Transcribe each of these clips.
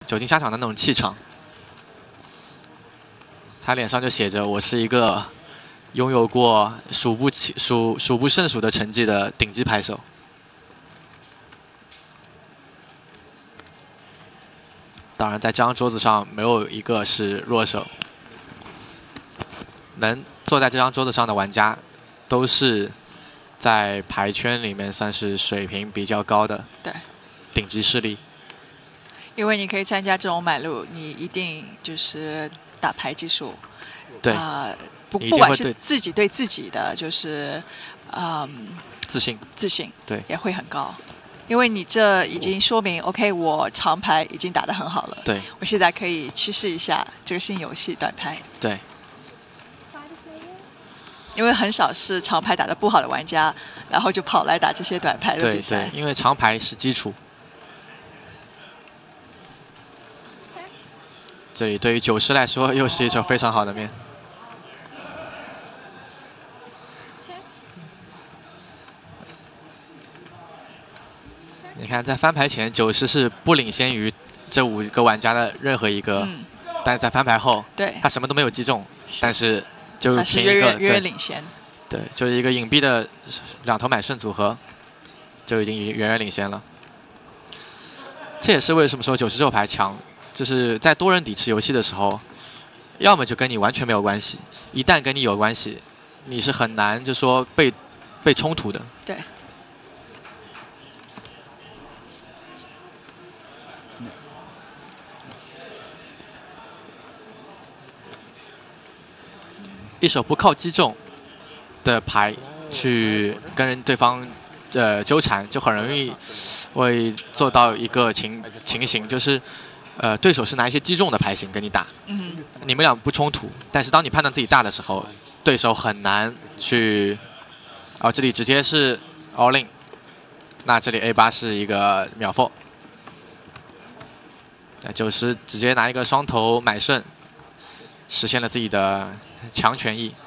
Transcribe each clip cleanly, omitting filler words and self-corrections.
久经沙场的那种气场。他脸上就写着：“我是一个拥有过数不胜数的成绩的顶级牌手。”当然，在这张桌子上没有一个是弱手。能坐在这张桌子上的玩家，都是在牌圈里面算是水平比较高的顶级势力。 因为你可以参加这种买路，你一定就是打牌技术， 对， 不管是自己对自己的就是自信对也会很高。因为你这已经说明 ，OK， 我长牌已经打得很好了。 对， 我现在可以趋势一下这个新游戏短牌。 对。 因为很少是长牌打得不好的玩家，然后就跑来打这些短牌的比赛。 对，因为长牌是基础。这里对于九师来说，又是一手非常好的面。你看，在翻牌前，九师是不领先于这5个玩家的任何一个，但是在翻牌后，他什么都没有击中，但是就凭一个远远领先。 对，就是一个隐蔽的2头买顺组合，就已经远远领先了。这也是为什么说九师这手牌强，就是在多人底池游戏的时候，要么就跟你完全没有关系，一旦跟你有关系，你是很难就说被冲突的。 对。 一手不靠击中的牌去跟对方纠缠，就很容易会做到一个情形，就是对手是拿一些击中的牌型跟你打，你们俩不冲突，但是当你判断自己大的时候，对手很难去，这里直接是 all in， 那这里 A8是一个秒 4， 九师直接拿一个双头买顺，实现了自己的强权益。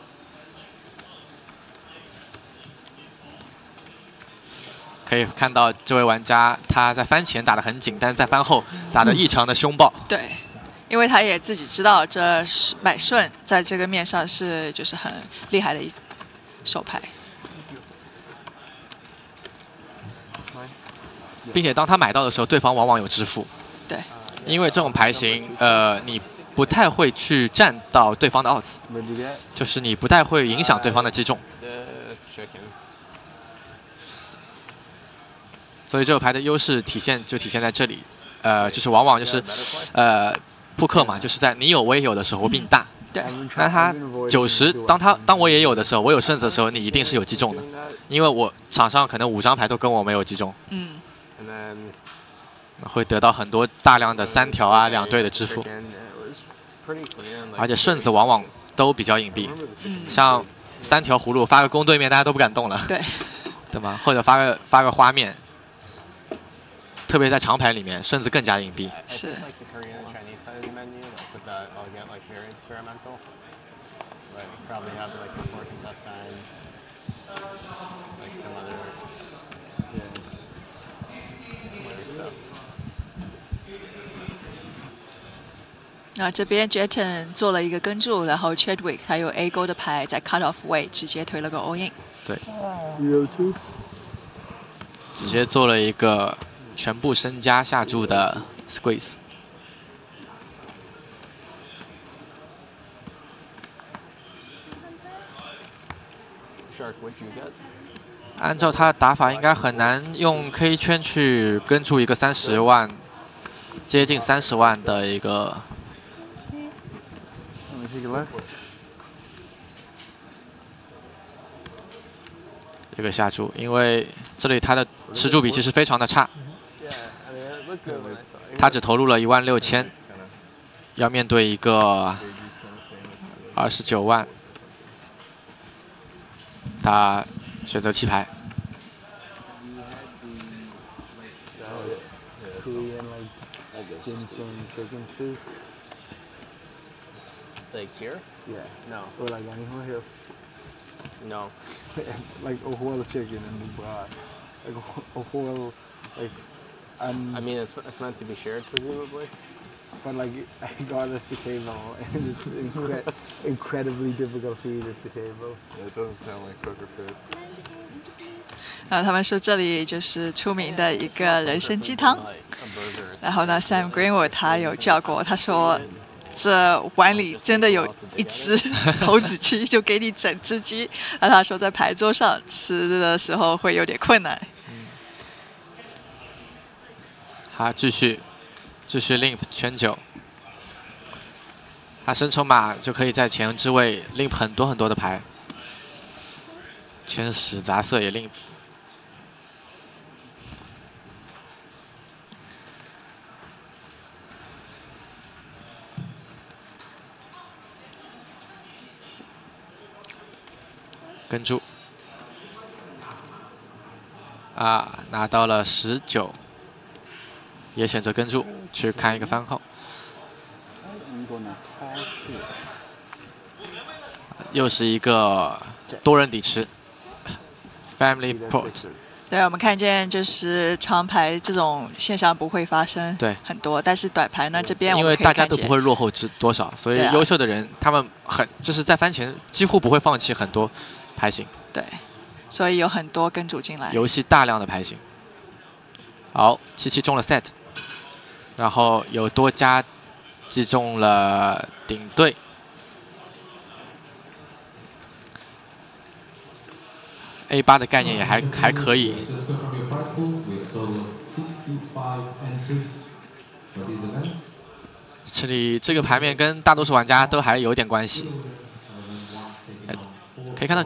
可以看到这位玩家他在翻前打得很紧，但是在翻后打得异常的凶暴。 对，因为他也自己知道这买顺在这个面上是就是很厉害的一手牌， 并且当他买到的时候，对方往往有支付。 对， 因为这种牌型，你不太会去占到对方的odds，就是你不太会影响对方的击中。所以这个牌的优势体现在这里，就是往往就是扑克嘛，就是在你有我也有的时候，我比你大。 对。 那他90，当我也有的时候，我有顺子的时候，你一定是有击中的，因为我场上可能5张牌都跟我没有击中。会得到很多大量的3条啊2对的支付，而且顺子往往都比较隐蔽，像3条葫芦发个攻对面，大家都不敢动了。对吗？或者发个花面。特别在长牌里面，顺子更加隐蔽。 是。那这边 Jeton 做了一个跟注，然后 Chadwick 他有 A 勾的牌，在 cut off 位直接推了个 all in。 对。直接做了一个全部身家下注的 squeeze。按照他的打法，应该很难用 K 圈去跟注一个30万，接近30万的一个。这个下注，因为这里他的持注比其实非常的差，他只投入了16000，要面对一个29万，他选择弃牌。 Like here? Yeah. No. Or like anywhere here. No. Like a whole chicken in the bar. Like a whole, like I mean, it's meant to be shared, presumably. But like, I got at the table, and it's incredibly difficult to eat at the table. It doesn't sound like poker food. 然后他们说这里就是出名的一个人参鸡汤。 Like a burger. 然后呢 ，Sam Greenwood 他有叫过，他说这碗里真的有一只童子鸡，就给你整只鸡。然后他说在牌桌上吃的时候会有点困难。 好，继续 limp 圈9。他升筹码就可以在前置位 limp 很多的牌，圈10杂色也 limp。 跟住，拿到了19，也选择跟住去看一个翻号。又是一个多人底池 ，Family Pot。 对，我们看见就是长牌这种现象不会发生， 对， 很多。但是短牌呢，这边因为大家都不会落后多少，所以优秀的人他们就是在翻前几乎不会放弃很多牌型。 对，所以有很多跟主进来。 游戏大量的牌型。好，77中了 set， 然后有多家击中了顶对。 A8 的概念也还可以。这里这个牌面跟大多数玩家都还有点关系。可以看到，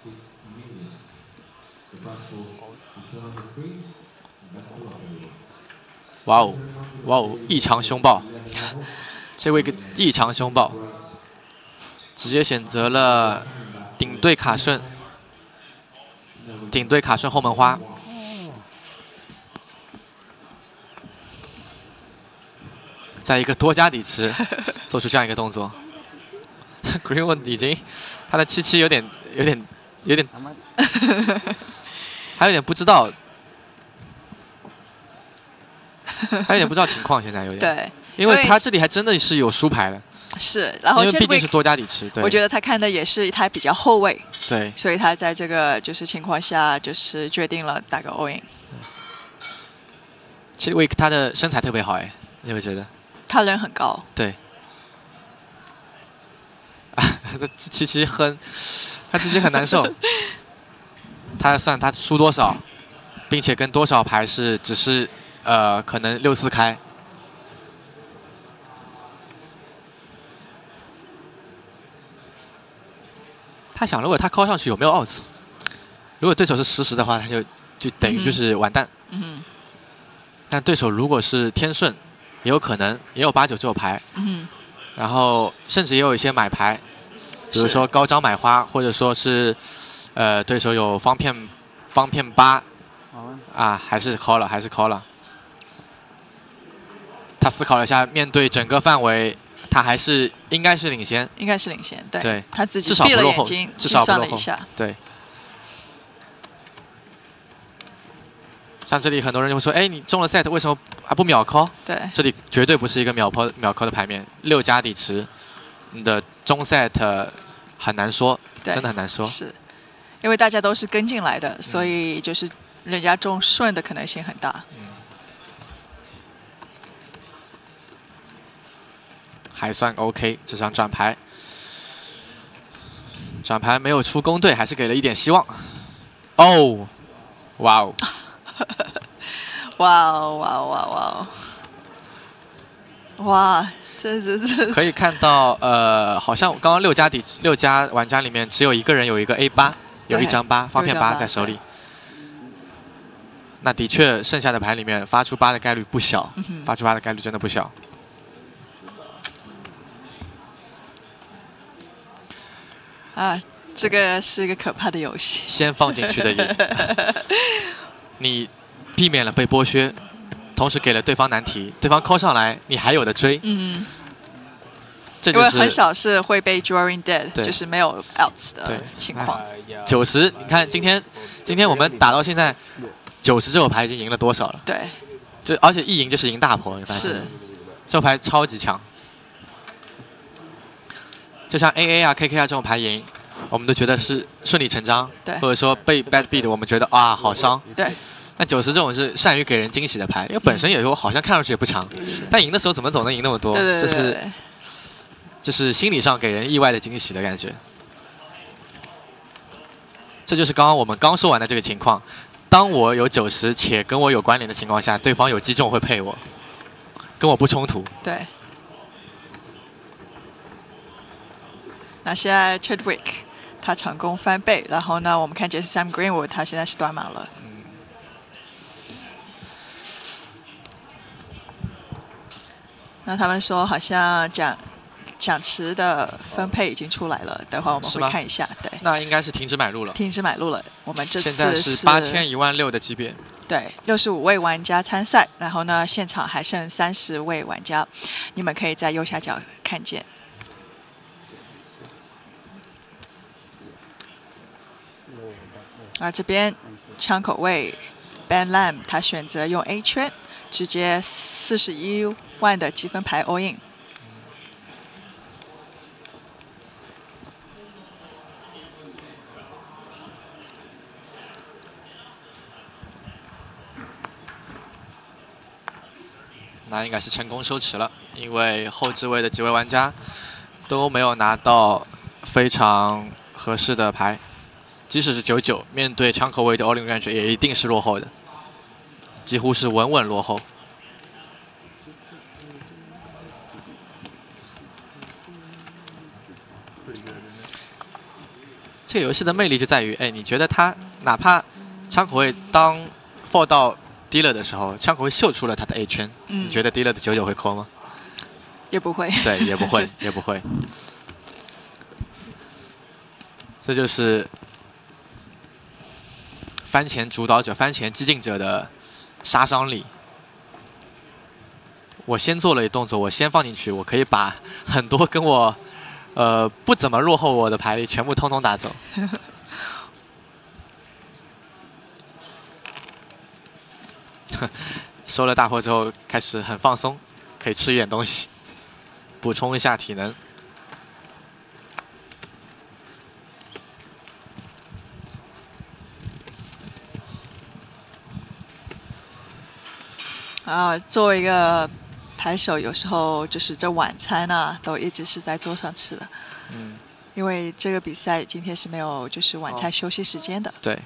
哇哦，哇哦，异常凶暴！这位异常凶暴，直接选择了顶对卡顺。 顶对卡顺后门花，在一个多家底池做出这样一个动作。Greenwood 已经他的77有点，还有点不知道，还有点不知道情况，现在有点。 对， 因为他这里还真的是有输牌的。 是，然后因为毕竟是多家底池，对。 我觉得他看的也是他比较后卫， 对， 所以他在这个就是情况下，就是决定了打个 all in。 其实 Wick 他的身材特别好，哎，你会觉得？ 他人很高。 对。啊，这77哼，他自己很难受。他算他输多少，并且跟多少牌是只是可能6-4开。 他想，如果他call上去有没有odds？如果对手是10-10的话，他就等于就是完蛋。 嗯。 但对手如果是天顺，也有可能也有8-9这种牌。 嗯。 然后甚至也有一些买牌，比如说高张买花，或者说是对手有方片8，啊，还是 call 了，还是 call 了。他思考了一下，面对整个范围。 他还是应该是领先， 应该是领先，对， 对他自己闭了眼睛计算了一下， 对。像这里很多人就会说，哎，你中了 set 为什么还不秒 call？ 对， 这里绝对不是一个秒 call 的牌面，6家底池，你的中 set 很难说，真的很难说。 是，因为大家都是跟进来的，所以就是人家中顺的可能性很大。 还算 OK， 这张转牌没有出公队，还是给了一点希望。哦，哇哦， 哇哦哇哦哇哦哇！这可以看到，好像刚刚6家玩家里面只有一个人有一个 A8， 有一张8，方片8在手里。那的确，剩下的牌里面发出8的概率不小，发出8的概率真的不小。 啊，这个是一个可怕的游戏。 先放进去的赢，你避免了被剥削，同时给了对方难题。对方 call 上来，你还有的追。 嗯， 这就是因为很少是会被 drawing dead， 就是没有 outs 的情况。 90，你看今天我们打到现在90这手牌已经赢了多少了？ 对， 而且一赢就是赢大婆，你发现是吗？这牌超级强，就像 AA 啊、KK 啊这种牌赢，我们都觉得是顺理成章， 对或者说被 bad beat 我们觉得啊好伤。 对， 那90这种是善于给人惊喜的牌，因为本身有时候好像看上去也不强，但赢的时候怎么总能赢那么多？ 对对对对这是心理上给人意外的惊喜的感觉。这就是刚刚我们刚说完的这个情况。当我有90且跟我有关联的情况下，对方有击中会配我，跟我不冲突。 对。那现在 Chadwick 他成功翻倍，然后呢，我们看见 Sam Greenwood 他现在是断码了。那他们说好像奖池的分配已经出来了，等会儿我们会看一下。对， 那应该是停止买入了。 停止买入了。我们这次现在是8000、16000的级别。 对，65位玩家参赛，然后呢，现场还剩30位玩家，你们可以在右下角看见。而这边枪口位 Ben Lam 他选择用 A 圈，直接41万的积分牌 all in。 那应该是成功收持了，因为后置位的几位玩家都没有拿到非常合适的牌，即使是99，面对枪口位的 all in range 也一定是落后的，几乎是稳稳落后。这个游戏的魅力就在于，哎，你觉得他哪怕枪口位当 fall 到 dealer 的时候，枪口会秀出了他的 A 圈，你觉得 dealer 的99会扣吗？ 也不会。 对，也不会，也不会。这就是番前主导者、番前激进者的杀伤力。我先做了一动作，我先放进去，我可以把很多跟我不怎么落后我的牌力全部通通打走。收了大货之后，开始很放松，可以吃一点东西，补充一下体能。 作为一个牌手，有时候就是这晚餐啊，都一直是在桌上吃的。因为这个比赛今天是没有就是晚餐休息时间的。 对。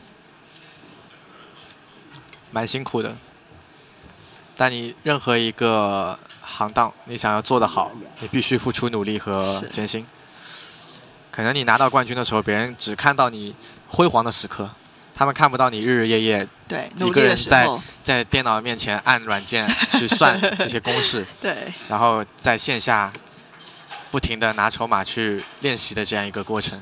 蛮辛苦的，但你任何一个行当，你想要做得好，你必须付出努力和艰辛。可能你拿到冠军的时候，别人只看到你辉煌的时刻，他们看不到你日日夜夜一个人在电脑面前按软件去算这些公式， 对， 然后在线下不停地拿筹码去练习的这样一个过程。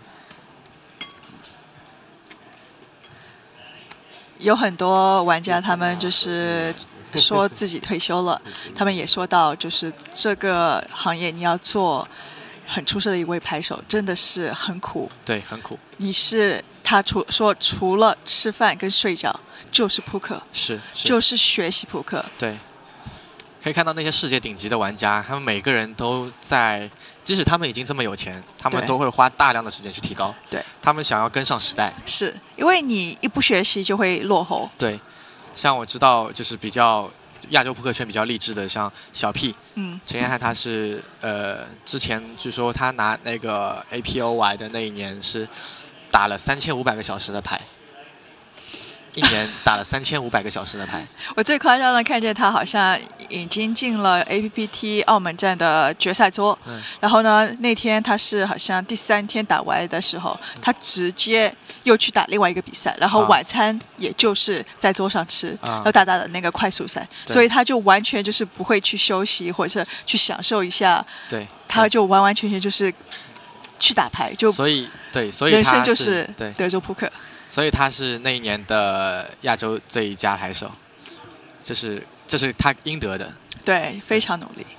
有很多玩家，他们就是说自己退休了，他们也说到，就是这个行业你要做很出色的一位牌手，真的是很苦。 对，很苦。 他除了吃饭跟睡觉，就是扑克，就是学习扑克。 对，可以看到那些世界顶级的玩家，他们每个人都在，即使他们已经这么有钱，他们都会花大量的时间去提高。 对， 他们想要跟上时代。 是因为你一不学习就会落后。 对，像我知道就是比较亚洲扑克圈比较励志的，像小 P，陈彦翰他是之前据说他拿那个 APOY 的那一年是打了3500个小时的牌。一年打了3500个小时的牌。 我最夸张的看见他好像已经进了 APPT 澳门站的决赛桌，然后呢，那天他是好像第3天打完的时候，他直接又去打另外一个比赛，然后晚餐也就是在桌上吃，然后打的那个快速赛，所以他就完全就是不会去休息或者去享受一下， 对， 他就完完全全就是去打牌，就所以人生就是德州扑克。 所以他是那一年的亚洲最佳牌手，这是他应得的。 对，非常努力。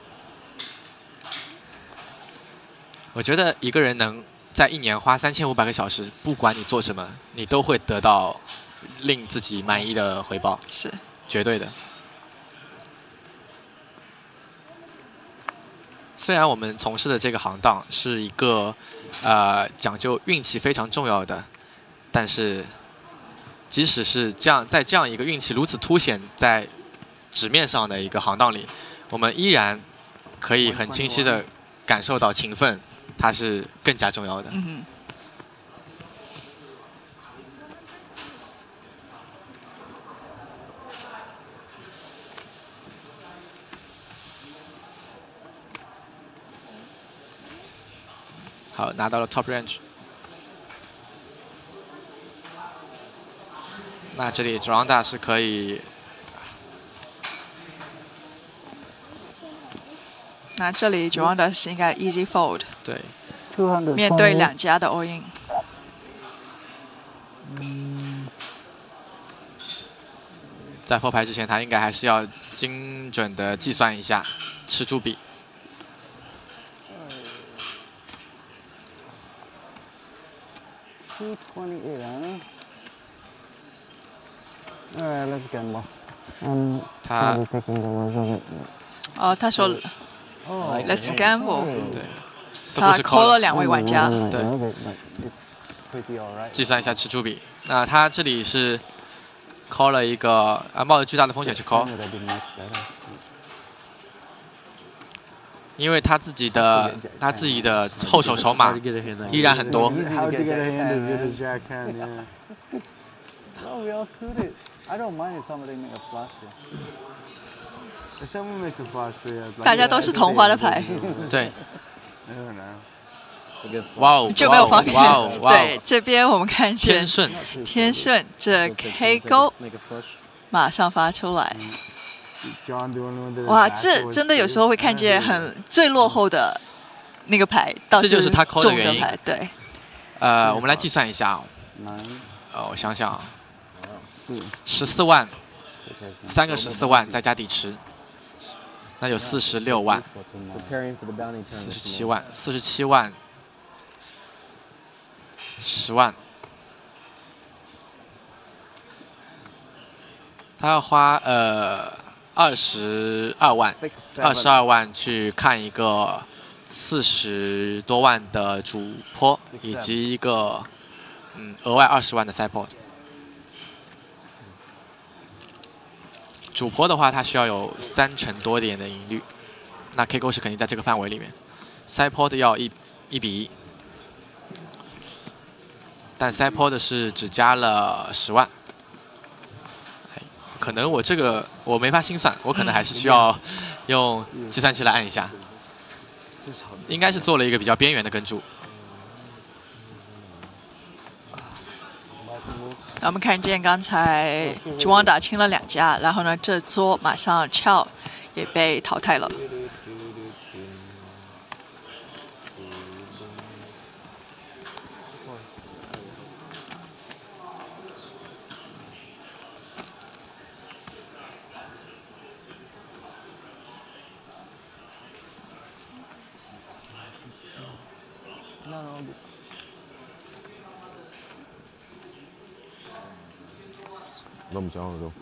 我觉得一个人能在一年花3500个小时，不管你做什么，你都会得到令自己满意的回报， 是绝对的。 虽然我们从事的这个行当是一个讲究运气非常重要的，但是即使是在这样一个运气如此凸显在纸面上的一个行当里，我们依然可以很清晰的感受到勤奋，它是更加重要的。好，拿到了 top range。那这里 Gironda 是可以。 那这里 Gironda 是应该 easy fold。 对。 面对两家的 all in。 在复牌之前，他应该还是要精准的计算一下吃猪比。 228, huh? Alright, let's gamble. 他 taking the worst of it. 哦，他说 Let's gamble。 对， 他 call 了2位玩家。 对。计算一下吃猪比。那他这里是 call 了一个冒着巨大的风险去 call。因为他自己的后手筹码依然很多。 大家都是同花的牌。 对。哇哦！ 就没有方便。 哇哦！ 对，这边我们看见天顺这 K 勾马上发出来。哇，这真的有时候会看见最落后的那个牌， 这就是他扣的原因。 对。 我们来计算一下。我想想，14万，3个14万再加底池，那有46万，47万，47万，10万。他要花22万去看一个40多万的主坡，以及一个额外20万的 sideport。主坡的话，它需要有30%多点的赢率，那 K 勾是肯定在这个范围里面。sideport 要1比1，但 sideport 是只加了10万。可能我没法心算，我可能还是需要用计算器来按一下。应该是做了一个比较边缘的跟注。 我们看见刚才主网打清了2家，然后呢，这桌马上翘也被淘汰了。 都唔想去到。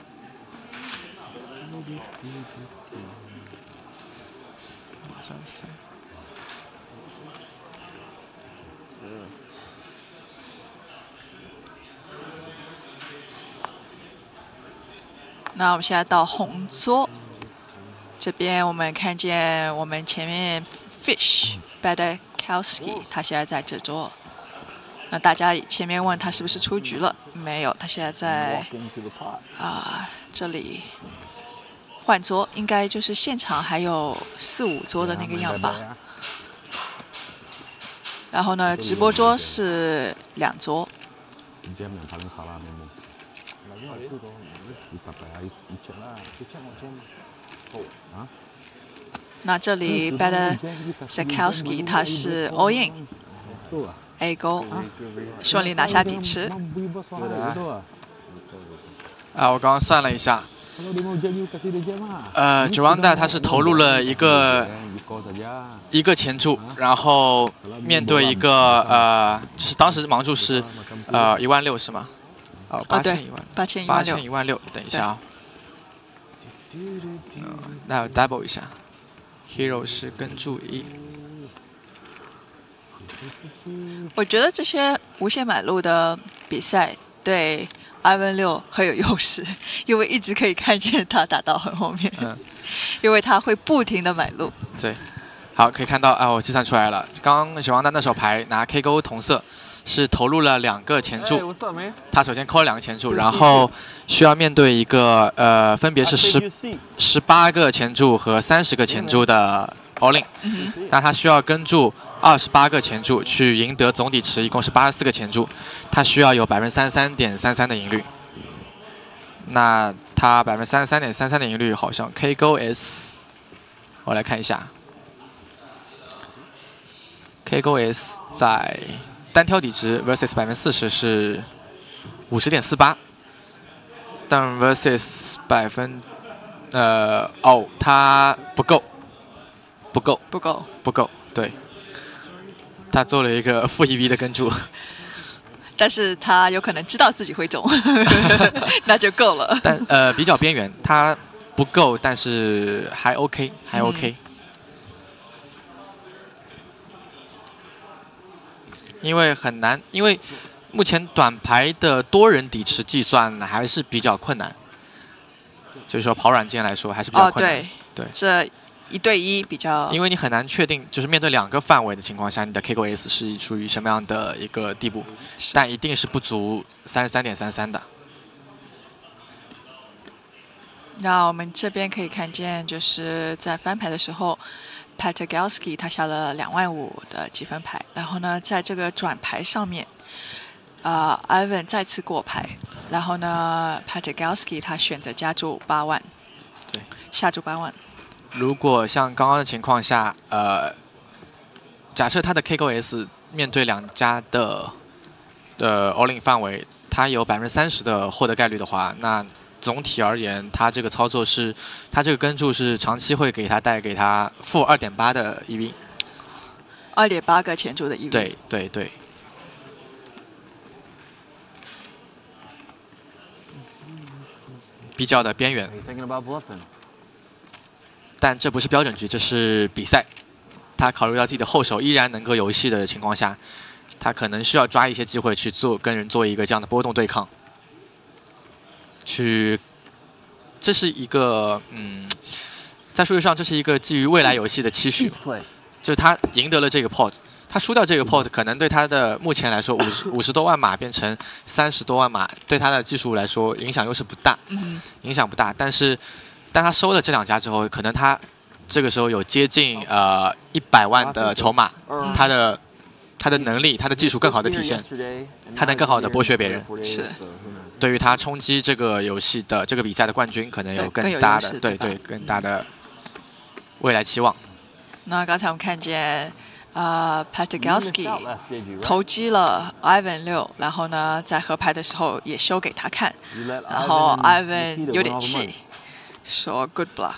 那我们现在到红桌这边，我们看见我们前面 Fish Badakowski， 他现在在这桌。那大家前面问他是不是出局了？没有，他现在在这里换桌，应该就是现场还有4、5桌的那个样吧。然后呢，直播桌是2桌。那这里 Badakowski 他是 all in。A 勾，顺利拿下底池。 我刚刚算了一下，Gironda 他是投入了一个前注，然后面对一个就是当时盲注是16000是吗？ 对 ，816000，等一下啊，那 double 一下。 Hero 是跟注1。 我觉得这些无限买路的比赛对Ivan 6很有优势，因为一直可以看见他打到很后面，因为他会不停的买路。 对，好，可以看到啊，我计算出来了，刚刚雪王丹那手牌拿 K 勾同色是投入了2个前注， Hey, what's up, man? 他首先扣了2个前注，然后需要面对一个分别是18个前注和30个前注的 all in，那他需要跟注28个前注去赢得总底池，一共是84个前注，他需要有33.33%的赢率。那他33.33%的赢率好像 K 勾 S， 我来看一下 ，K 勾 S 在单挑底值 versus 40%是50.48%，但 versus 它不够，对。他做了一个负1V 的跟注， 但是他有可能知道自己会中，那就够了。 但比较边缘，他不够，但是还 OK， 还 OK。因为很难，因为目前短牌的多人底池计算还是比较困难，就是说跑软件来说还是比较困难。 对，这1对1比较， 因为你很难确定，就是面对2个范围的情况下，你的 K 勾 S 是属于什么样的一个地步，但一定是不足33.33的。 那我们这边可以看见，就是在翻牌的时候 ，Patagalski 他下了25000的积分牌，然后呢，在这个转牌上面，Ivan 再次过牌，然后呢 ，Patagalski 他选择加注8万， 对， 下注8万。 如果像刚刚的情况下，假设他的 K 勾 S 面对2家的all in 范围，他有30%的获得概率的话，那总体而言，他这个操作是，他这个跟注是长期会带给他负2.8的 EV，2.8个前注的 EV。 对。比较的边缘。但这不是标准局，这是比赛。他考虑到自己的后手依然能够游戏的情况下，他可能需要抓一些机会去跟人做一个这样的波动对抗。这是一个在数据上这是一个基于未来游戏的期许，就是他赢得了这个 pot， 他输掉这个 pot 可能对他的目前来说50多万码变成30多万码，对他的技术来说影响优势不大，影响不大，但他收了这2家之后，可能他这个时候有接近100万的筹码，他的能力、他的技术更好的体现，他能更好的剥削别人。 是。 对于他冲击这个游戏的这个比赛的冠军，可能有更大的更大的未来期望。 那刚才我们看见Patagalski 投机了 Ivan 6，然后呢，在合牌的时候也修给他看，然后 Ivan 有点气，说 Good bluff。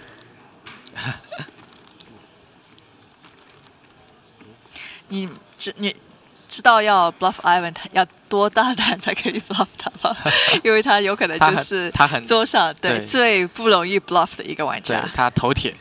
你知道要 bluff Ivan 要多大胆才可以 bluff 他吗？因为他有可能就是桌上最不容易 bluff 的一个玩家。 对，他头铁。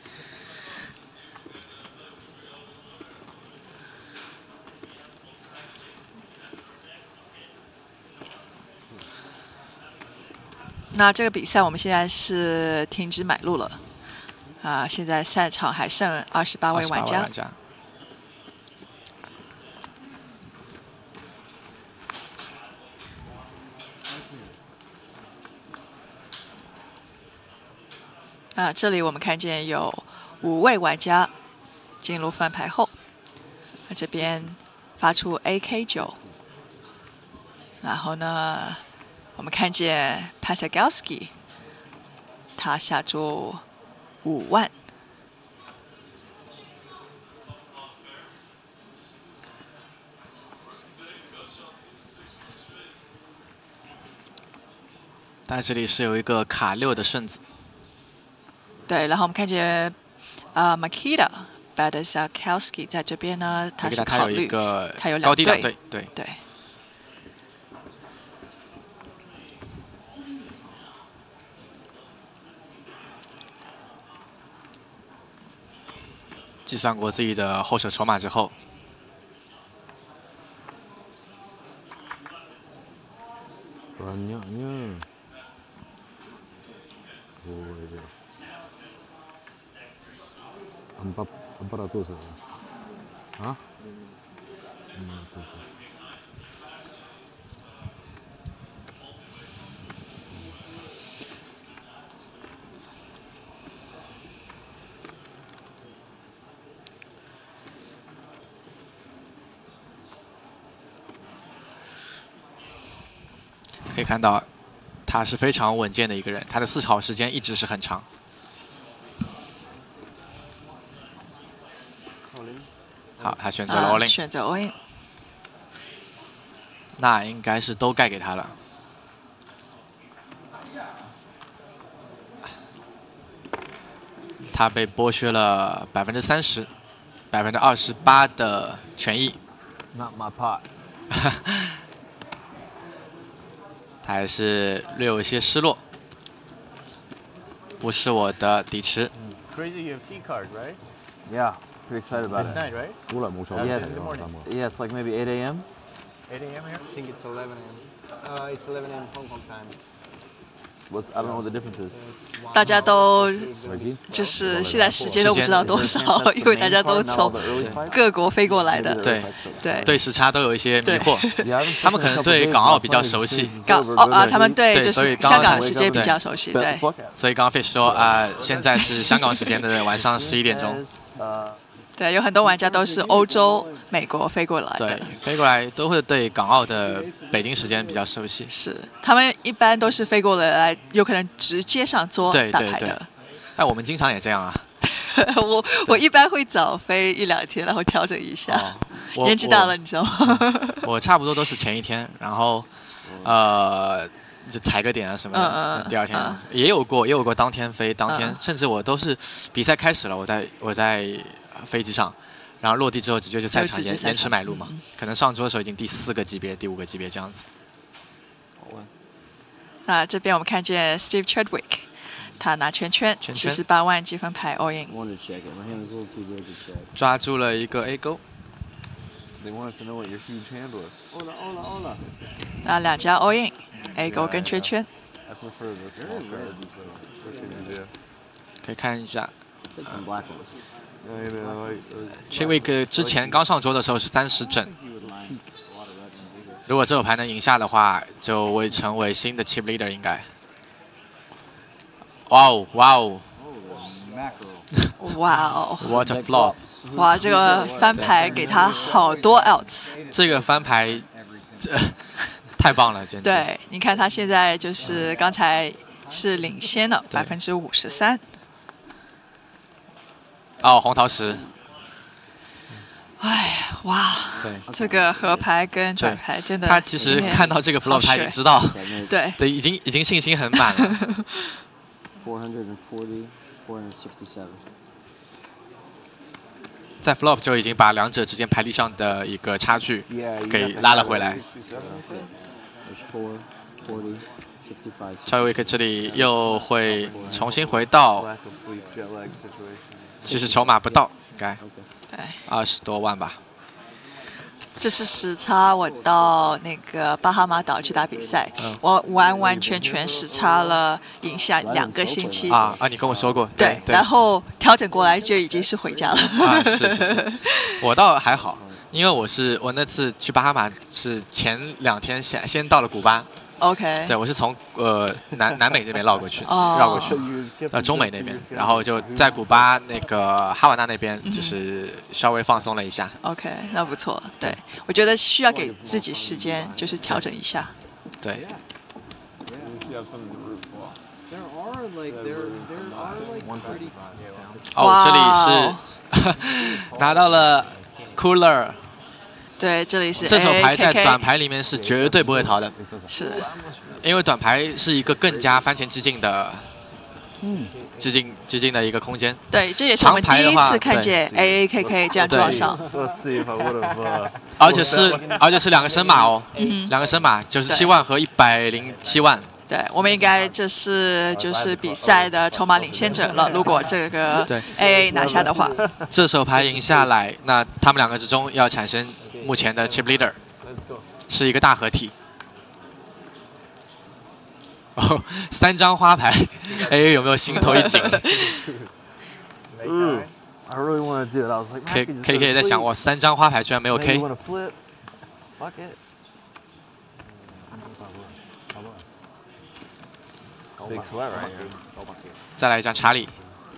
那这个比赛我们现在是停止买路了，现在赛场还剩28位玩家。这里我们看见有5位玩家进入翻牌后，这边发出 AK9， 然后呢，我们看见 Patagalski 他下注5万。 但这里是有一个卡6的顺子。 对，然后我们看见Makita Patagalski 在这边呢，他是考虑他有2队，对。 计算过自己的后手筹码之后，可以看到他是非常稳健的一个人，他的思考时间一直是很长。好，他选择了 all in， 选择 all in。 那应该是都盖给他了。他被剥削了30%、28%的权益。 Not my pot. 他还是略有一些失落，不是我的底池。 Crazy UFC card, right? Yeah, pretty excited about This it. night, right? Yeah, it's like maybe 8 a.m. 8 a.m. here? I think it's 11 a.m. It's 11 a.m. Hong Kong time. I don't know what the difference is. 大家都就是现在时间都不知道多少，因为大家都从各国飞过来的。 对对对时差都有一些迷惑，他们可能对港澳比较熟悉。 他们对就所以是香港时间比较熟悉，对。 所以刚刚 Fish 说现在是香港时间的晚上11点钟。 对，有很多玩家都是欧洲、美国飞过来的。 对，飞过来都会对港澳的北京时间比较熟悉。 是，他们一般都是飞过来，有可能直接上桌打牌的。 哎，我们经常也这样啊。 我一般会早飞1-2天，然后调整一下。年纪大了，你知道吗？ 我差不多都是前一天，然后就踩个点啊什么的。第二天也有过当天飞，当天甚至我都是比赛开始了，我在飞机上，然后落地之后直接就赛场延迟买入嘛，可能上桌的时候已经第4个级别、第5个级别这样子。 这边我们看见 Steve Chadwick， 他拿圈78万积分牌 all in， 抓住了一个 A 勾。 2家 all in A 勾跟圈。 可以看一下。Chadwick 之前刚上桌的时候是30整，如果这手牌能赢下的话，就会成为新的 chip leader 应该。哇哦哇哦！ 哇哦 ！What a flop！ 哇，这个翻牌给他好多 outs。 这个翻牌，太棒了，简直。 对，你看他现在就是刚才是领先了53%。 哦，红桃10。 哎，哇！ 对， 这个合牌跟转牌真的。 他其实看到这个 flop 他已经知道， 对， 已经信心很满了。 440, 467. 在 flop 就已经把两者之间牌力上的一个差距给拉了回来。Chadwick 这里又会重新回到，其实筹码不到，应该20多万吧。 这是时差，我到那个巴哈马岛去打比赛，我完全时差了影响2个星期。 你跟我说过。 对，然后调整过来就已经是回家了。 是，我倒还好，因为我那次去巴哈马是前2天先到了古巴。 OK， 对，我是从南美这边绕过去，中美那边，然后就在古巴那个哈瓦那那边，就是稍微放松了一下。 OK， 那不错。对，我觉得需要给自己时间，就是调整一下。 对。这里是拿到了 Cooler。 对，这里是这手牌在短牌里面是绝对不会逃的， 是， 因为短牌是一个更加翻前激进的，激进的一个空间。 对，这也是我们第一次看见 AAKK 这样撞上。 而且是2个升码哦，2个升码97万和107万对，我们应该这是就是比赛的筹码领先者了。如果这个对 AA 拿下的话， 这手牌赢下来，那他们两个之中要产生目前的 chip leader， 是一个大合体。哦，3张花牌，AA 有没有心头一紧 I really wanted to do it. I was like, man, I ？K could just K go to K 在想， sleep. 我3张花牌居然没有 Maybe K。 you want to flip? Fuck it. Big sweat right here. 再来一张查理。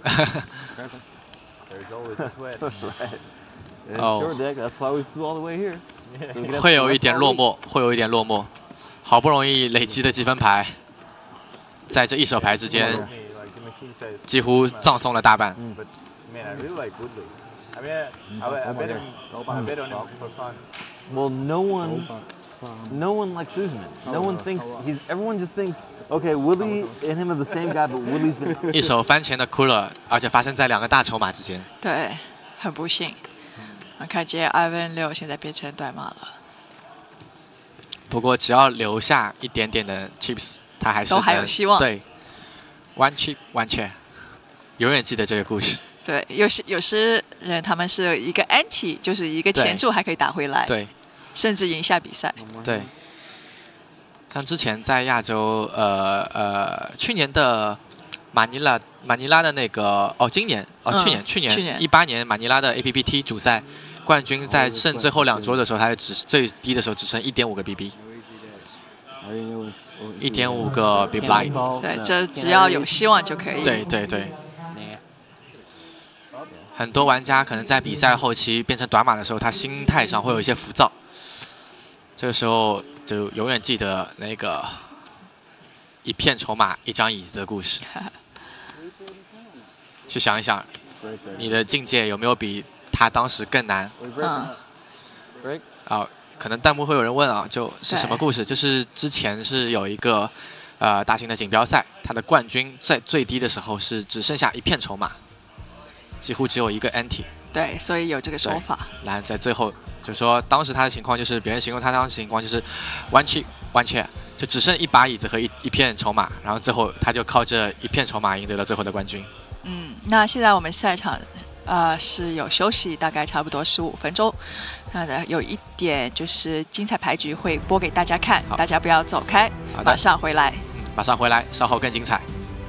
There's always a sweat. Right. And Oh. short deck. That's why we flew all the way here. So we could have 会有一 sweats 点 all 落 week. 寞，会有一点落寞。好不容易累积的积分牌，在这一手牌之间 Me, like the machine says. 几乎葬送了大半。 But man, I really like Woodley. I mean, I bet him. I bet on him for fun. Well, no one likes Usman. No one thinks everyone just thinks, okay, Woodley and him are the same guy, but Woodley's been 一手翻前的 Cooler， 而且发生在2个大筹码之间。 对，很不幸。看见 Ivan 6现在变成短码了， 不过只要留下一点点的 chips， 他还是都还有能希望对 ，one chip one chair， 永远记得这个故事。 对，有些人他们是一个 anti， 就是一个前注还可以打回来， 对甚至赢下比赛。 对，像之前在亚洲，去年的马尼拉的那个今年去年18年马尼拉的 APPT 主赛冠军，在剩最后2桌的时候，他最低的时候只剩1.5个 BB，1.5个 Big Blind。 对，这只要有希望就可以。 对对对。很多玩家可能在比赛后期变成短码的时候，他心态上会有一些浮躁，这个时候就永远记得那个一片筹码一张椅子的故事。去想一想，你的境界有没有比他当时更难？可能弹幕会有人问啊，就是什么故事？就是之前是有一个大型的锦标赛，他的冠军在最低的时候是只剩下一片筹码。几乎只有一个 anti， 对，所以有这个说法。 然后在最后就说，当时他的情况就是别人形容他当时情况就是 one chip one chair， 就只剩一把椅子和一片筹码，然后最后他就靠这一片筹码赢得了最后的冠军。 那现在我们赛场是有休息，大概差不多15分钟。有一点就是精彩牌局会播给大家看，大家不要走开，马上回来。 马上回来，稍后更精彩。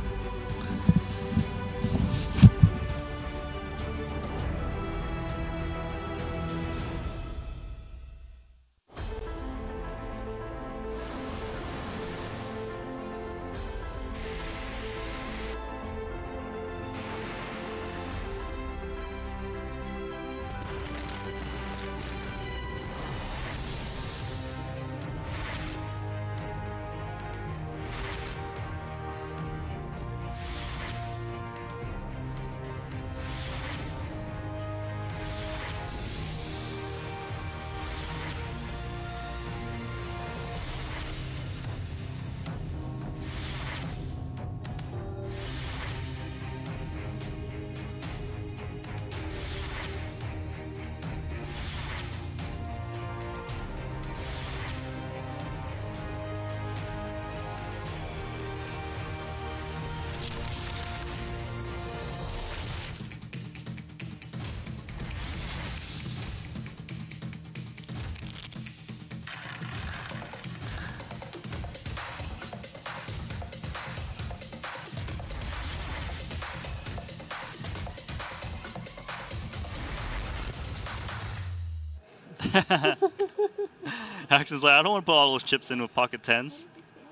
Hax is like, I don't want to put all those chips in with pocket 10s.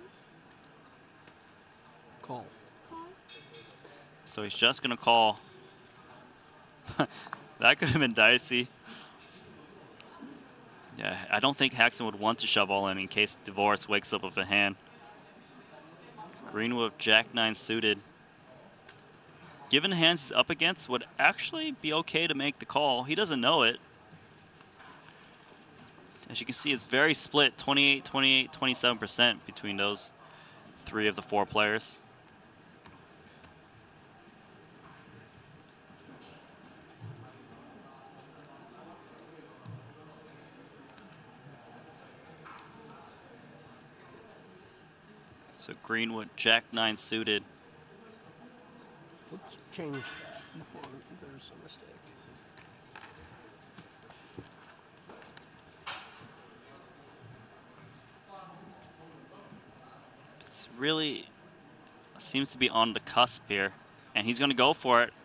call. So he's just going to call. That could have been dicey. Yeah, I don't think Haxton would want to shove all in case Divorce wakes up with a hand. Green with Jack-9 suited. Given the hands he's up against, would actually be okay to make the call. He doesn't know it. As you can see, it's very split, 28, 28, 27% between those 3 of the 4 players. So Greenwood, Jack 9 suited. Let's change that before there's a mistake. It's really seems to be on the cusp here, and he's going to go for it.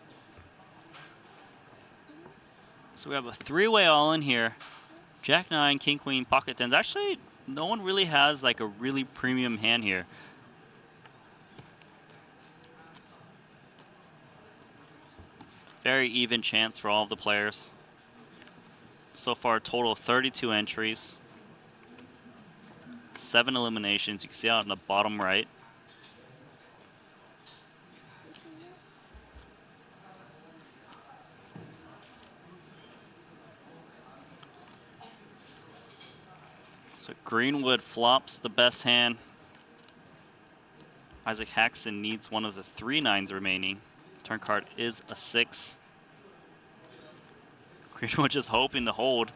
So we have a three-way all-in here. Jack 9, King Queen, Pocket 10s. Actually, no one really has like a really premium hand here. Very even chance for all of the players. So far, a total of 32 entries. 7 eliminations. You can see out in the bottom right. So Greenwood flops the best hand. Isaac Haxton needs one of the 3 9s remaining. Turn card is a 6. Greenwood just hoping to hold.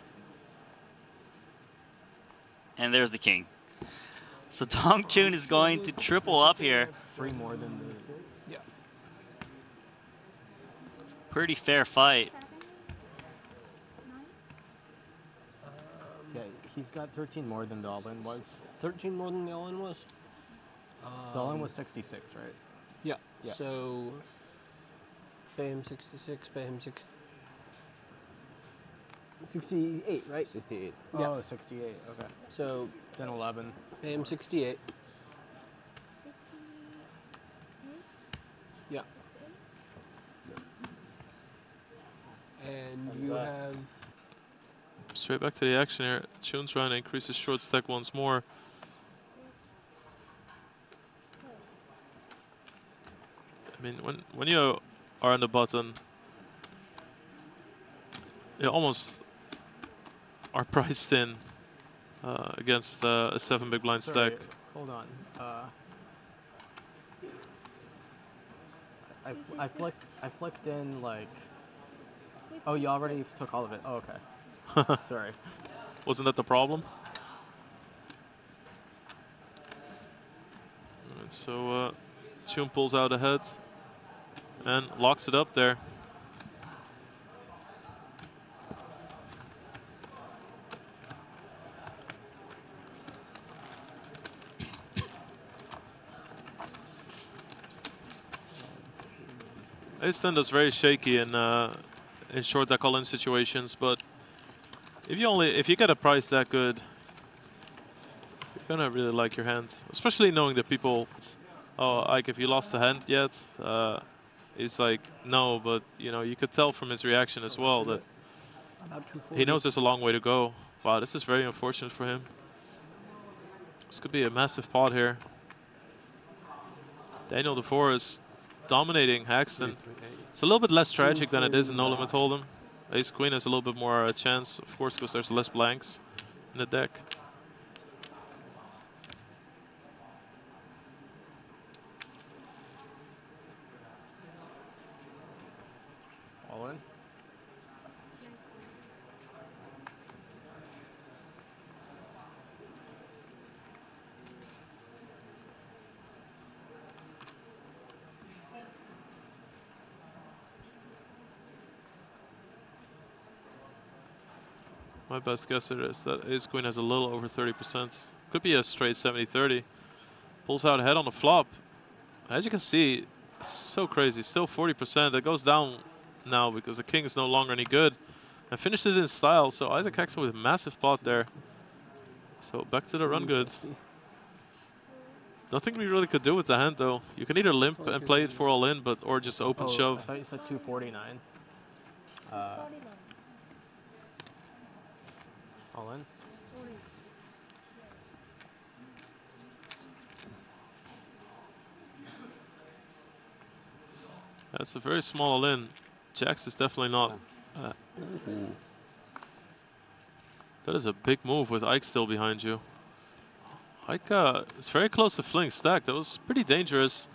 And there's the king. So Dong Chun is going to triple up here. 3 more than the... Yeah. Pretty fair fight. Yeah, he's got 13 more than the all-in was. 13 more than the all-in was? The all-in was 66, right? Yeah. Yeah. So, pay him 66, pay him 68, right? 68. Yeah. Oh, 68, okay. So, Then 11. pay him 68. Yeah. And you have... Straight back to the action here. Chun's trying to increase his short stack once more. I mean, when you are on the button, you almost are priced in against a 7 big blind Sorry, stack. hold on. I flicked in like... Oh, you already took all of it. Oh, okay. Sorry. Wasn't that the problem? And so Chun pulls out ahead and locks it up there. Ace-10 is very shaky in short deck all-in situations, but if you get a price that good, you're gonna really like your hand, especially knowing that people, oh, like if you lost the hand yet, he's like, no, but you know, you could tell from his reaction as well that he knows there's a long way to go. Wow, this is very unfortunate for him. This could be a massive pot here. Daniel DeFore dominating Haxton. It's a little bit less tragic than it is in No Limit Hold'em. Ace Queen has a little bit more chance, of course, because there's less blanks in the deck. All in? My best guess is that Ace Queen has a little over 30%. Could be a straight 70-30. Pulls out ahead on the flop. As you can see, it's so crazy. Still 40%. It goes down now because the king is no longer any good. And finishes in style. So Isaac Haxton with a massive pot there. So back to the run good. Nothing we really could do with the hand though. You can either limp and play it for all in, or just open shove. I thought you said 249. All in? That's a very small all-in. Jacks is definitely not. That is a big move with Ike still behind you. Ike is very close to fling stack. That was pretty dangerous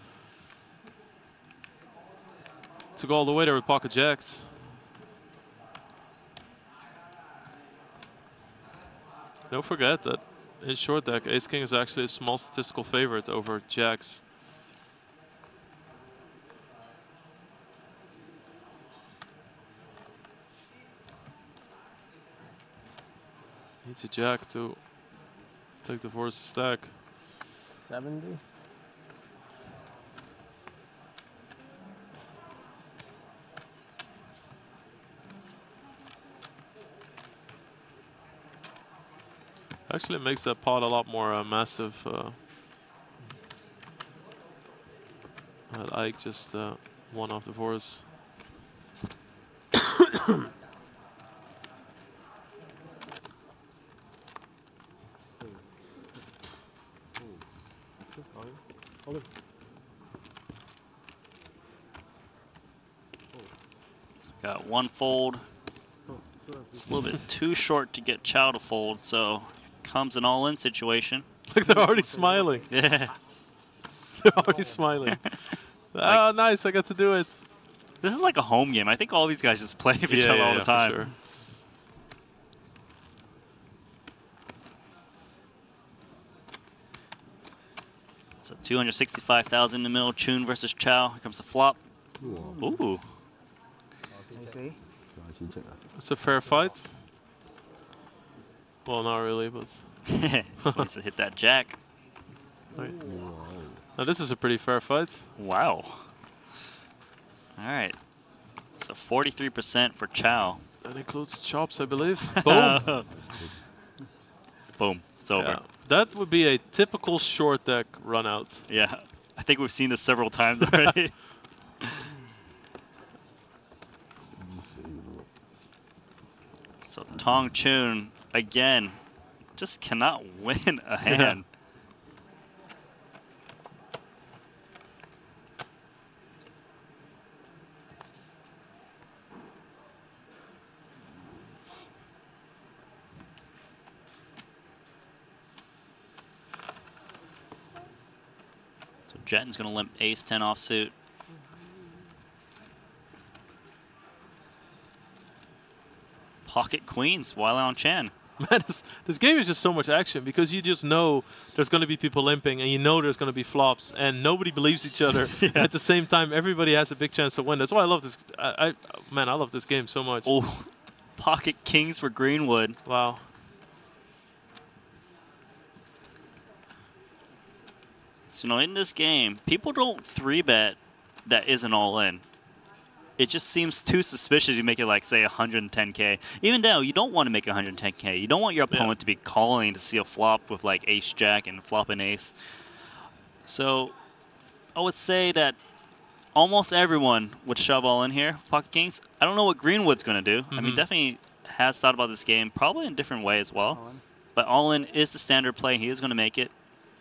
to go all the way there with pocket jacks. Don't forget that in short deck, Ace King is actually a small statistical favorite over jacks. Needs a jack to take the force stack. 70. Actually, it makes that pot a lot more massive. Ike just won off the force. Got one fold. It's a little bit too short to get Chow to fold, so comes an all-in situation. Look, they're already smiling. Yeah. They're already smiling. Oh, nice, I got to do it. This is like a home game. I think all these guys just play with each other all the time. For sure. So 265,000 in the middle. Chun versus Chow. Here comes the flop. Ooh. It's a fair fight. Well, not really, but. Supposed to hit that jack. Right. Now this is a pretty fair fight. Wow. All right. So 43% for Chow. That includes chops, I believe. Boom. Boom. It's over. Yeah. That would be a typical short deck run out. Yeah. I think we've seen this several times already. So Tong Chun, again, just cannot win a hand. So Jetton's going to limp ace-10 offsuit. Pocket queens, Wailan Chan. Man, this game is just so much action because you just know there's going to be people limping and you know there's going to be flops and nobody believes each other. Yeah. At the same time, everybody has a big chance to win. That's why I love this. Man, I love this game so much. Oh, pocket kings for Greenwood. Wow. So, you know, in this game, people don't 3-bet that isn't all in. It just seems too suspicious to make it like, say, 110K. Even though you don't want to make 110K. You don't want your opponent to be calling to see a flop with like ace-jack and flop and ace. So I would say that almost everyone would shove all in here, pocket kings. I don't know what Greenwood's going to do. I mean, definitely has thought about this game, probably in a different way as well. But all in is the standard play. He is going to make it.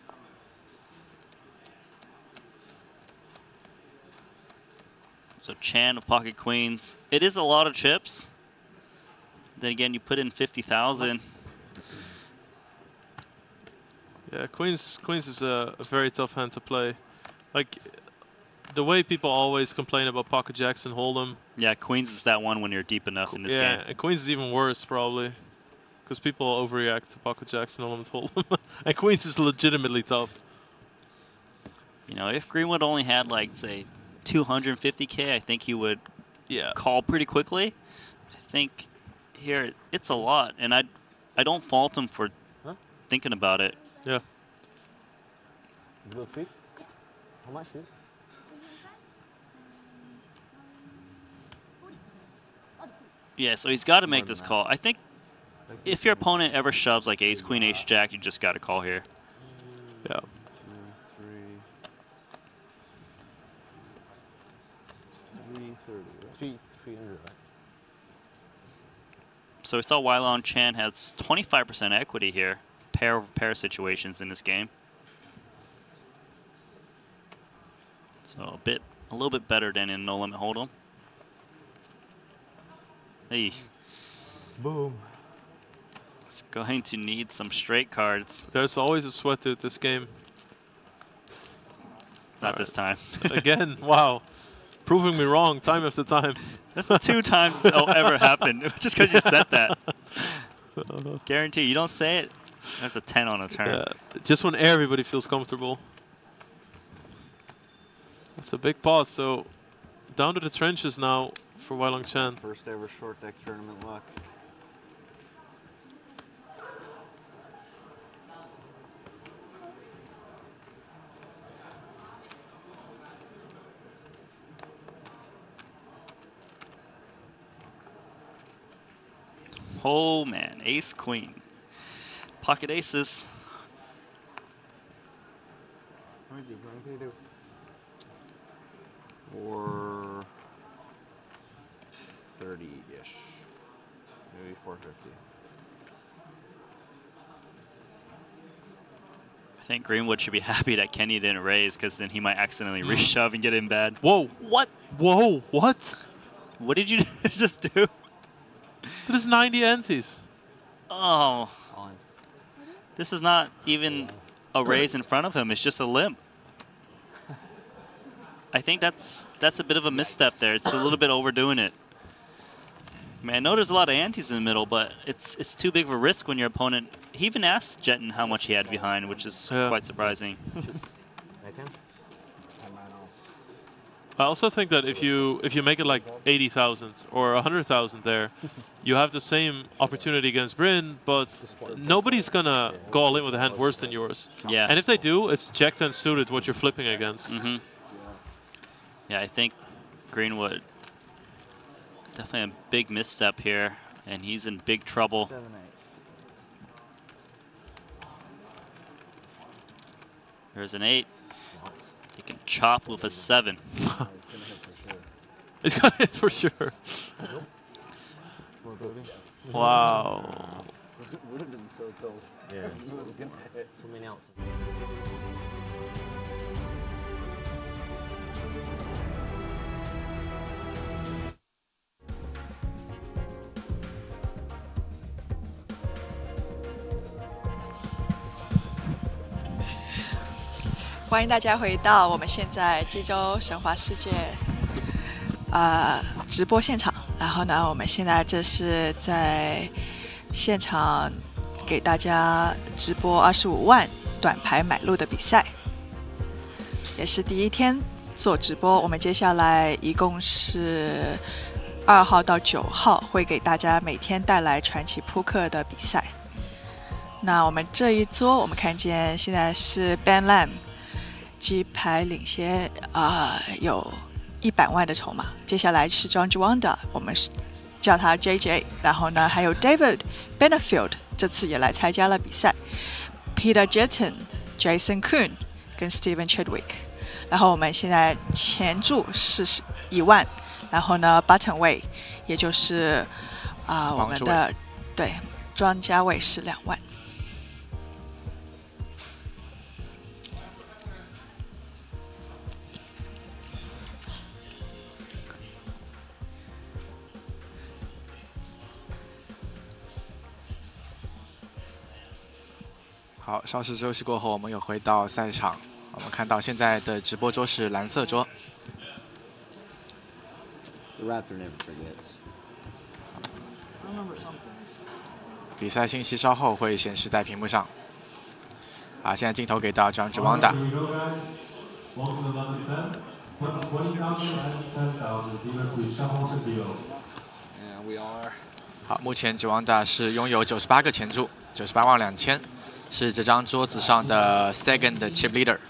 So Chan of pocket queens. It is a lot of chips. Then again, you put in 50,000. Yeah, queens is a very tough hand to play. Like the way people always complain about pocket jacks and hold'em. Yeah, queens is that one when you're deep enough in this game. Yeah, and queens is even worse probably, because people overreact to pocket jacks and hold'em. And queens is legitimately tough. You know, if Greenwood only had like say 250K, I think he would call pretty quickly. I think here it's a lot, and I don't fault him for thinking about it. Yeah. How much is? Yeah, so he's got to make this call. I think if your opponent ever shoves like ace, queen, ace, jack, you just got to call here. Yeah. 330, 300, right? So we saw Wailan Chan has 25% equity here, pair situations in this game. So a little bit better than in No Limit Hold'em. Hey. Boom. It's going to need some straight cards. There's always a sweat to this game. Not this time. Again, wow. Proving me wrong time after time. That's 2 times it'll ever happen, just because you said that. Guarantee, you don't say it, That's a 10 on a turn. Yeah, just when everybody feels comfortable. That's a big pot. So down to the trenches now for Weilong Chen. First ever short deck tournament luck. Oh man, ace queen. Pocket aces. What can you do? 430-ish. Maybe 450. I think Greenwood should be happy that Kenny didn't raise, because then he might accidentally reshove and get in bad. Whoa. What? Whoa, what? What did you just do? That is 90 antes. Oh. This is not even a raise in front of him. It's just a limp. I think that's a bit of a misstep there. It's a little bit overdoing it. Man, I know there's a lot of antes in the middle, but it's too big of a risk when your opponent... He even asked Jetton how much he had behind, which is quite surprising. I also think that if you make it like 80,000 or 100,000 there, you have the same opportunity against Bryn, but nobody's gonna go all in with a hand worse than yours. Yeah. And if they do, it's Jack 10 suited what you're flipping against. Mm-hmm. Yeah, I think Greenwood definitely a big misstep here, and he's in big trouble. 7-8. There's an 8. He can chop with a 7. It's gonna hit for sure. Wow. Would have been so cool. Yeah. It was gonna hit. So many outs. 欢迎大家回到我们现在济州神话世界直播现场。然后呢，我们现在这是在现场给大家直播25万短牌买入的比赛，也是第一天做直播。我们接下来一共是2号到9号会给大家每天带来传奇扑克的比赛。那我们这一桌，我们看见现在是 Ben Lam 鸡排领先有100万的筹码。接下来是 John Juanda， 我们叫他 JJ， 然后呢还有 David Benefield 这次也来参加了比赛 ，Peter Jetton、Jason Kuhn 跟 Steven Chadwick。然后我们现在前注是1万，然后呢 button 位也就是我们的对庄家位是2万。 好，稍事休息过后，我们又回到赛场。我们看到现在的直播桌是蓝色桌。比赛信息稍后会显示在屏幕上。现在镜头给到 John Juanda。好，目前 Juanda 是拥有98个前注，98万2千。 是这张桌子上的 second chip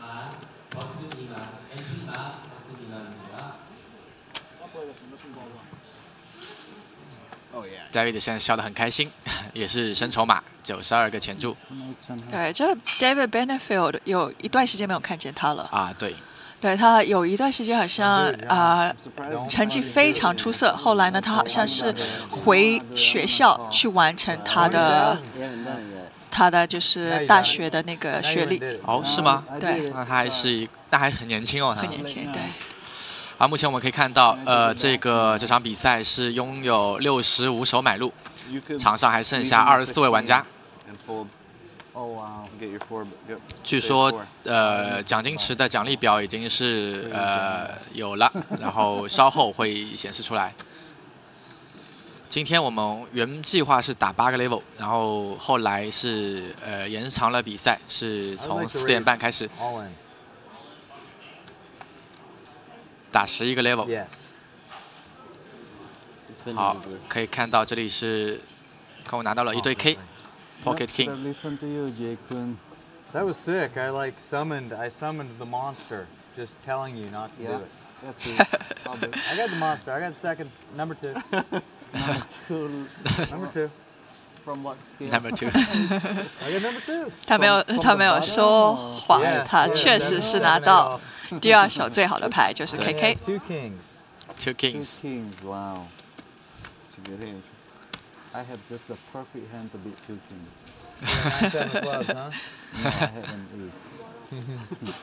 leader。David 现在笑得很开心，也是深筹码，92个前注。 对，这 David Benefield 有一段时间没有看见他了。 对。 对他有一段时间好像成绩非常出色，后来呢，他好像是回学校去完成他的就是大学的那个学历。 哦，是吗？ 对。 那他还很年轻哦。 很年轻，对。 好，目前我们可以看到，这场比赛是拥有65手买入，场上还剩下24位玩家。据说，奖金池的奖励表已经是有了，然后稍后会显示出来。 今天我们原计划是打8个 level， 然后后来是延长了比赛，是从4点半开始打11个 level。好，可以看到这里是空我拿到了一堆 K。Pocket King. Listen to you, Jake Kun. That was sick. I summoned the monster, just telling you not to do it. That's it. I'll do it. I got the monster. I got second, number 2. Number 2. From what skill? Number 2. I got number 2. 他没有说谎，他确实是拿到第2手最好的牌，就是 KK。 Two kings. Two kings. Two kings. Wow. It's a good hand. I have just the perfect hand to beat 2 kings. 9, 7 clubs, huh? No, I have an ace.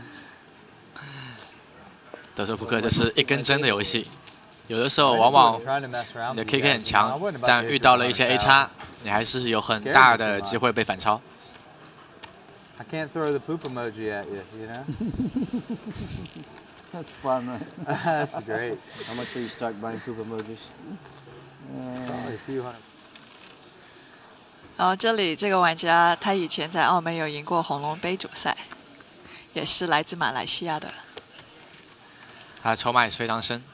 德州扑克这是一根针的游戏，有的时候往往你的 KK 很强，但遇到了一些 A 叉，你还是有很大的机会被反超。 I can't throw the poop emoji at you, you know? That's fun, right? That's great. How much are you stuck buying poop emojis? Probably a few hundred. 然后这里这个玩家他以前在澳门有赢过红龙杯主赛，也是来自马来西亚的。 他的筹码也是非常深。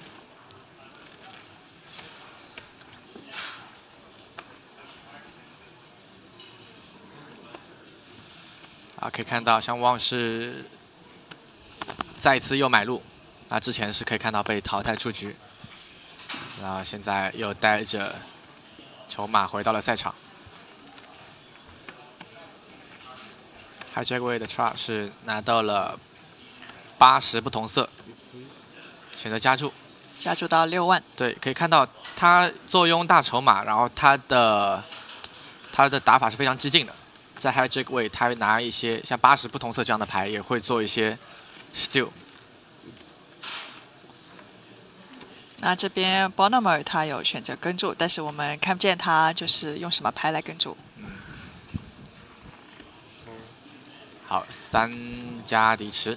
可以看到像旺是再一次又买入，那之前是可以看到被淘汰出局，然后现在又带着筹码回到了赛场。Hijack 的 Trap 是拿到了80不同色，选择加注， 加注到6万。 对，可以看到他坐拥大筹码，然后他的打法是非常激进的。在 Hijack 位，他会拿一些像80不同色这样的牌，也会做一些 steal。 那这边 Bonomer 他有选择跟注，但是我们看不见他就是用什么牌来跟注。 好，3加迪池。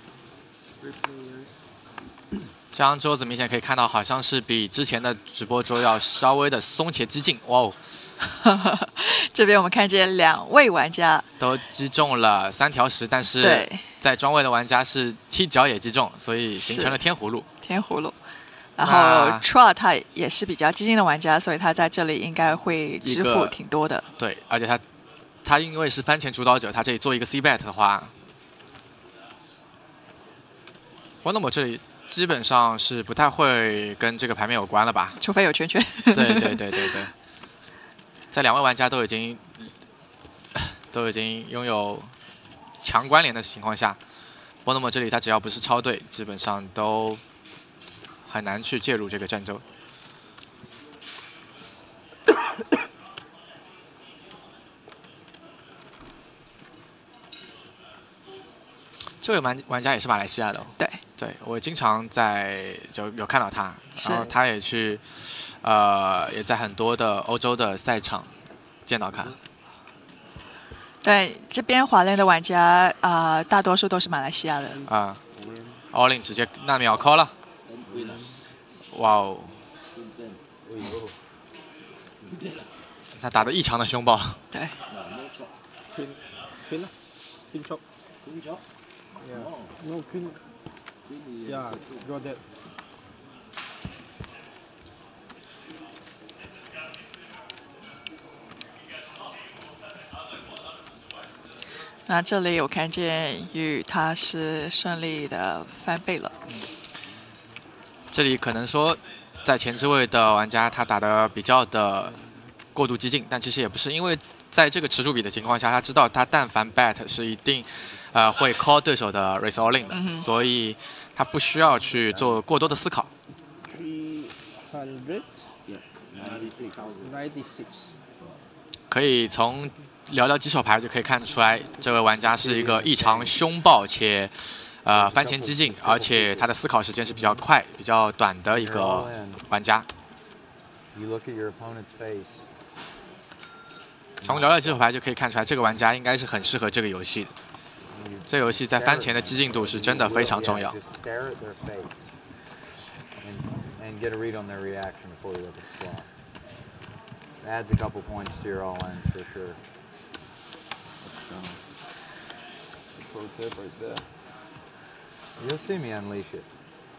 这张桌子明显可以看到，好像是比之前的直播桌要稍微的松且激进。哇哦！ 这边我们看见2位玩家都击中了3条石，但是在庄位的玩家是7脚也击中，所以形成了天葫芦。 天葫芦。然后 Tra 他也是比较激进的玩家，所以他在这里应该会支付挺多的。 对，而且他因为是番前主导者，他这里做一个 C bet 的话，那么这里基本上是不太会跟这个牌面有关了吧？ 除非有圈圈。 对。在2位玩家都已经拥有强关联的情况下，那么这里他只要不是超对，基本上都很难去介入这个战斗。这位玩家也是马来西亚的、哦。对，我经常就有看到他，然后他也去，也在很多的欧洲的赛场见到他。 对，这边华联的玩家大多数都是马来西亚的。 all in 直接那秒 call 了，哇哦！他打得异常的凶暴。 对。 Yeah. No queen. Yeah, draw that. 那这里我看见玉他是顺利的翻倍了。 这里可能说，在前置位的玩家他打得比较的过度激进，但其实也不是，因为在这个持主比的情况下，他知道他但凡 bet 是一定。会 call 对手的 raise all in 的，所以他不需要去做过多的思考。可以从聊几手牌就可以看出来，这位玩家是一个异常凶暴且番前激进，而且他的思考时间是比较快、比较短的一个玩家。从聊几手牌就可以看出来，这个玩家应该是很适合这个游戏的。这游戏在番前的激进度是真的非常重要。 adds a couple points to your all-ins for sure. Pro tip right there. You'll see me unleash it.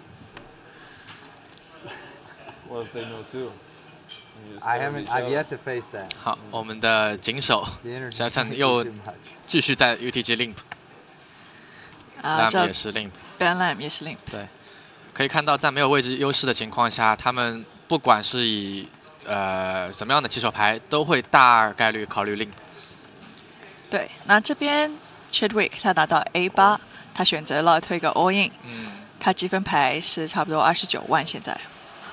What if they know too? I've yet to face that. 好，我们的警手 Shelton 又继续在 UTG limp。Lamb 也是 limp。 Ben Lamb 也是 limp。 对，可以看到在没有位置优势的情况下，他们不管是以怎么样的起手牌，都会大概率考虑 limp。 对，那这边 Chadwick 他拿到 A8，他选择了推个 all in。他积分牌是差不多29万现在。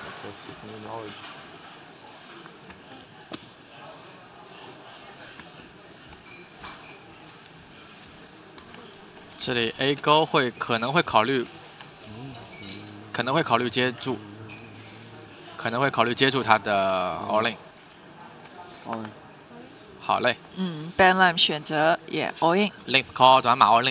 这里 A 勾可能会考虑接住，可能会考虑接住他的 all in。好嘞。 Ben Lamb 选择也 all in。 limp call 短码 all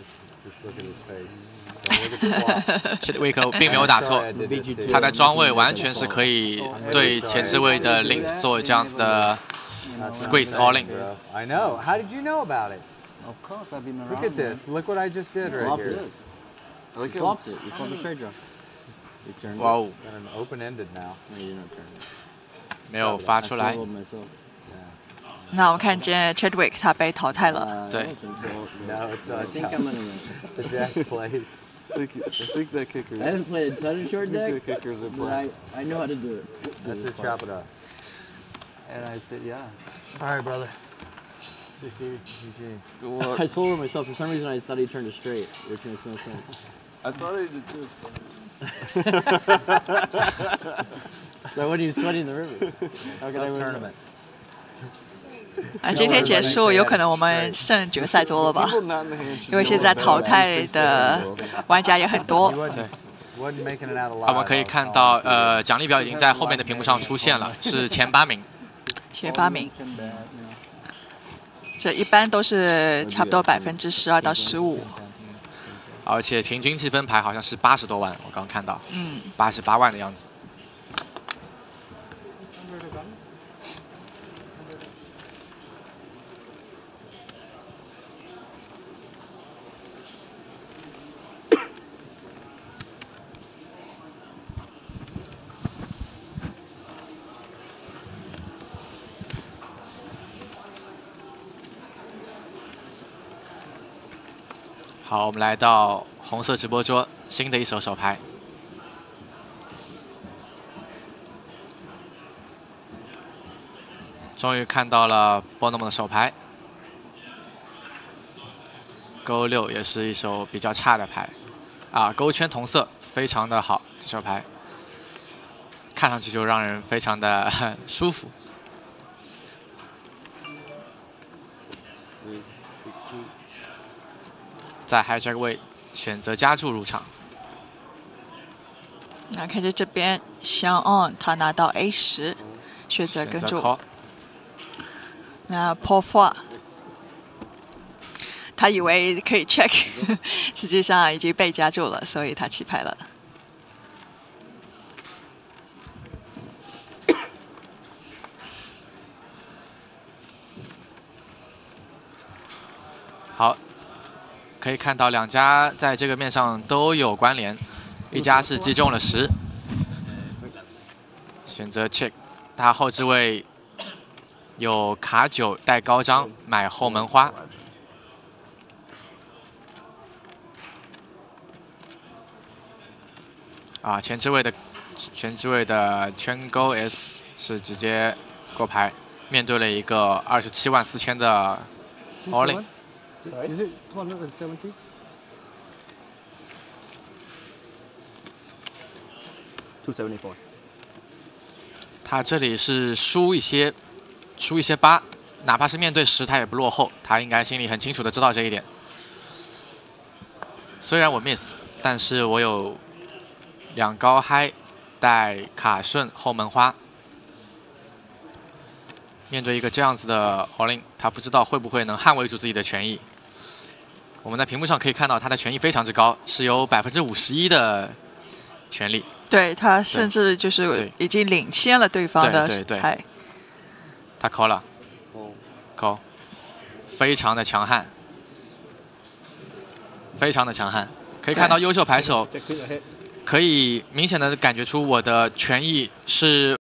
in。Chadwick 并没有打错，他的庄位完全是可以对前置位的 limp 做这样子的 squeeze all in。 I know. How did you know about it? Of course, I've been around. Look at this. Look what I just did right here. You flopped it. You flopped a straight draw. You turned it. Wow. Got an open-ended now. No, you're not turning it. 没有发出来。 那我们看见 Chadwick 他被淘汰了。 对。 No, it's I think I'm gonna win. The jack plays. I think that kicker. I haven't played a ton of short deck, but I know how to do it. That's it. Chop it up. And I said, yeah. All right, brother. See Stevie. GG. I soloed myself. For some reason, I thought he turned it straight, which makes no sense. I thought he did too. So what are you sweating the river? How can I win tournament? 今天结束，有可能我们剩决赛桌了吧？因为现在淘汰的玩家也很多。 我们可以看到，奖励表已经在后面的屏幕上出现了，是前8名。 前8名。这一般都是差不多12%到15%。 而且平均积分牌好像是80多万，我刚看到。88万的样子。好，我们来到红色直播桌，新的一手手牌。终于看到了 Bonhomme 的手牌，勾6也是一手比较差的牌，勾圈同色非常的好，这手牌看上去就让人非常的舒服。在 hijack 位选择加注入场。 那看见这边 Sean On 他拿到 A10，选择跟注。那 Paul Foy 他以为可以 check， 实际上已经被加注了，所以他弃牌了。 好。可以看到两家在这个面上都有关联，一家是击中了10，选择 check， 他后置位有卡9带高张买后门花，前置位的圈勾 S 是直接过牌，面对了一个27万4千的 all in。 Is it 270? 274. 他这里是输一些8，哪怕是面对10，他也不落后，他应该心里很清楚的知道这一点。虽然我 miss， 但是我有2高嗨带卡顺后门花。面对一个这样子的 all in， 他不知道会不会能捍卫住自己的权益。我们在屏幕上可以看到他的权益非常之高，是有51%的权利。 对他甚至就是已经领先了对方的牌。 他call了，call，非常的强悍，非常的强悍。可以看到优秀牌手可以明显的感觉出我的权益是